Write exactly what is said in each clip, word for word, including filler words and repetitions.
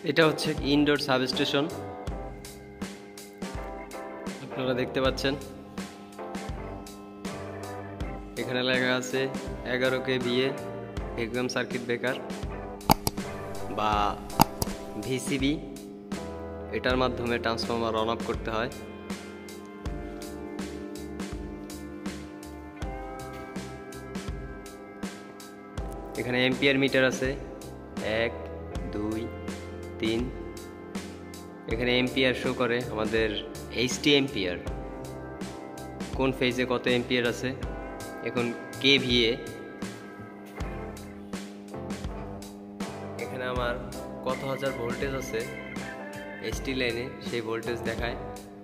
এটা হচ্ছে indoor substation, আপনারা দেখতে পাচ্ছেন। এখানে লেখা আছে এগারো K V A vacuum circuit breaker বা ভিসিবি। এটার মাধ্যমে ট্রান্সফরমার অন অফ করতে হয়। এখানে এম্পিয়ার মিটার আছে এক দুই তিন। এখানে এম্পিয়ার শো করে আমাদের এইচটি এম্পিয়ার, কোন ফেজে কত এম্পিয়ার আছে। এখন কেভিএ, এখানে আমার কত হাজার ভোল্টেজ আছে এইচটি লাইনে, সেই ভোল্টেজ দেখায়।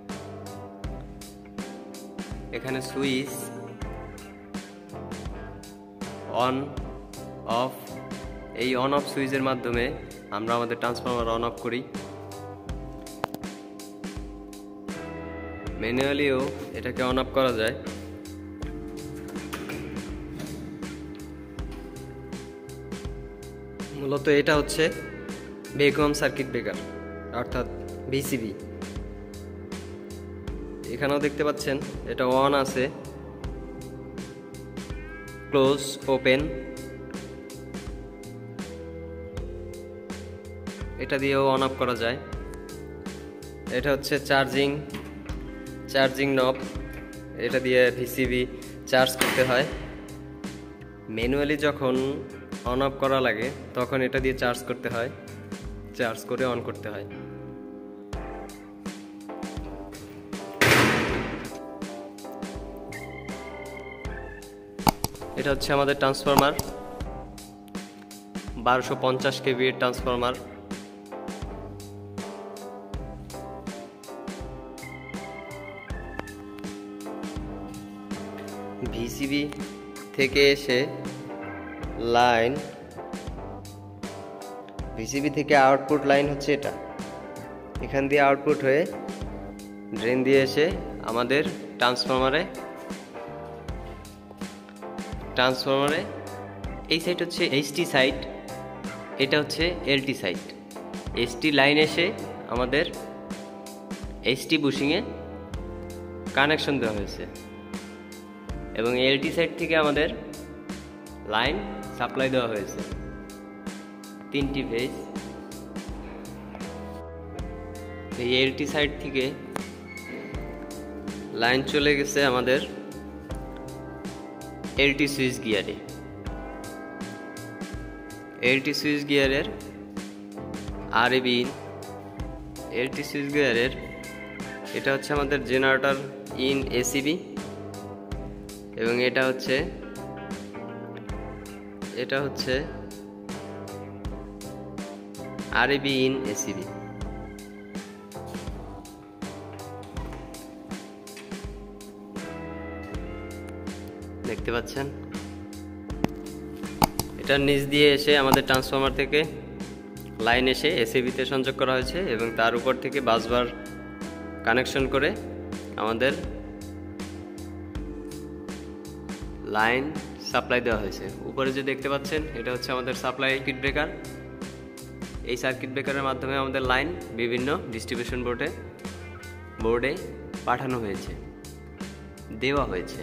এখানে সুইচ অন অফ, এই অন অফ সুইচের মাধ্যমে আমরা আমাদের ট্রান্সফরমার অন অফ করি। ম্যানুয়ালিও এটাকে অন অফ করা যায়। মূলত এটা হচ্ছে ভ্যাকুয়াম সার্কিট ব্রেকার অর্থাৎ ভিসিবি। এখানেও দেখতে পাচ্ছেন এটা অন আছে, ক্লোজ, ওপেন, এটা দিয়েও অন অফ করা যায়। এটা হচ্ছে চার্জিং চার্জিং নব, এটা দিয়ে ভিসিবি চার্জ করতে হয়। ম্যানুয়ালি যখন অন অফ করা লাগে তখন এটা দিয়ে চার্জ করতে হয়, চার্জ করে অন করতে হয়। এটা হচ্ছে আমাদের ট্রান্সফরমার, বারোশো পঞ্চাশ কেভি এর ট্রান্সফরমার। ভিসিবি থেকে এসে লাইন, ভিসিবি থেকে আউটপুট লাইন হচ্ছে এটা, এখান দিয়ে আউটপুট হয়ে ড্রেন দিয়ে এসে আমাদের ট্রান্সফরমারে ট্রান্সফরমারে এই সাইড হচ্ছে এইচটি সাইড, এটা হচ্ছে এলটি সাইড। এইচটি লাইন এসে আমাদের এইচটি বুশিংয়ে কানেকশন দেওয়া হয়েছে এবং এলটি সাইড থেকে আমাদের লাইন সাপ্লাই দেওয়া হয়েছে, তিনটি ফেজ। এই এলটি সাইড থেকে লাইন চলে গেছে আমাদের এলটি সুইচ গিয়ারে। এলটি সুইচ গিয়ারের আর এ বি এলটি সুইচ গিয়ারের এটা হচ্ছে আমাদের জেনারেটর ইন এসিবি এবং এটা হচ্ছে এটা হচ্ছে আর এ বি ইন এসিবি। দেখতে পাচ্ছেন এটার নিচ দিয়ে এসে আমাদের ট্রান্সফরমার থেকে লাইন এসে এসিবিতে সংযোগ করা হয়েছে এবং তার উপর থেকে বাসবার কানেকশন করে আমাদের লাইন সাপ্লাই দেওয়া হয়েছে। উপরে যে দেখতে পাচ্ছেন এটা হচ্ছে আমাদের সাপ্লাই সার্কিট ব্রেকার। এই সার্কিট ব্রেকারের মাধ্যমে আমাদের লাইন বিভিন্ন ডিস্ট্রিবিউশন বোর্ডে বোর্ডে পাঠানো হয়েছে, দেওয়া হয়েছে।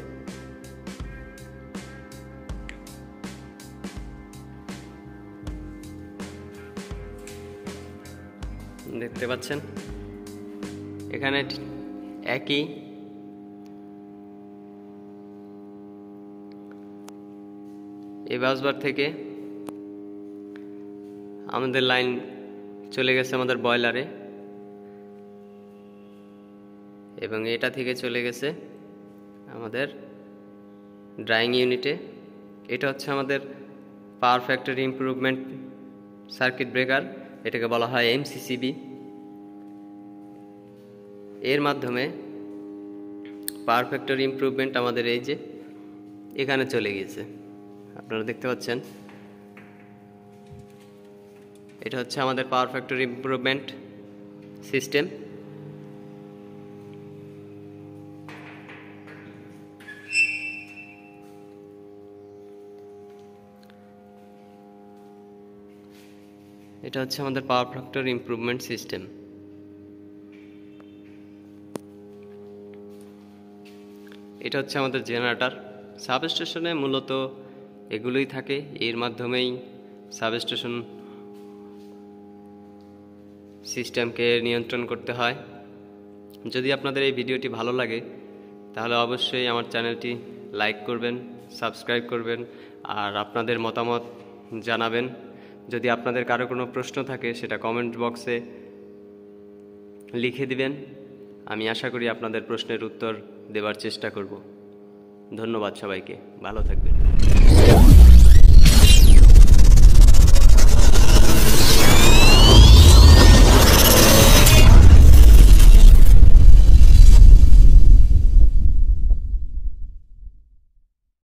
দেখতে পাচ্ছেন এখানে একই এই বাসবার থেকে আমাদের লাইন চলে গেছে আমাদের বয়লারে এবং এটা থেকে চলে গেছে আমাদের ড্রাইং ইউনিটে। এটা হচ্ছে আমাদের power factory improvement circuit breaker, এটাকে বলা হয় এমসিসিবি। এর মাধ্যমে পাওয়ার ফ্যাক্টরি ইমপ্রুভমেন্ট আমাদের এই যে এখানে চলে গিয়েছে, আপনারা দেখতে পাচ্ছেন। এটা হচ্ছে আমাদের পাওয়ার ফ্যাক্টরি ইমপ্রুভমেন্ট সিস্টেম। এটা হচ্ছে আমাদের পাওয়ার ফ্যাক্টর ইমপ্রুভমেন্ট সিস্টেম। এটা হচ্ছে আমাদের জেনারেটর। সাবস্টেশনে মূলত এগুলোই থাকে, এর মাধ্যমেই সাবস্টেশন সিস্টেমকে নিয়ন্ত্রণ করতে হয়। যদি আপনাদের এই ভিডিওটি ভালো লাগে তাহলে অবশ্যই আমার চ্যানেলটি লাইক করবেন, সাবস্ক্রাইব করবেন, আর আপনাদের মতামত জানাবেন। যদি আপনাদের কারো কোনো প্রশ্ন থাকে সেটা কমেন্ট বক্সে লিখে দিবেন। আমি আশা করি আপনাদের প্রশ্নের উত্তর দেওয়ার চেষ্টা করব। ধন্যবাদ সবাইকে, ভালো থাকবেন।